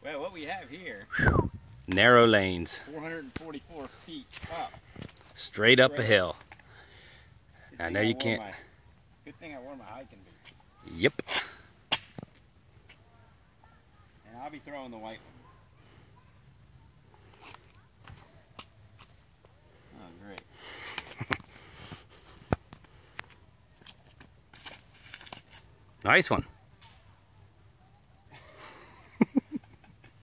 Well, what we have here, narrow lanes, 444 feet up. straight up a hill. I know you can't. Good thing I wore my hiking boots. Yep. And I'll be throwing the white one. Oh, great. Nice one.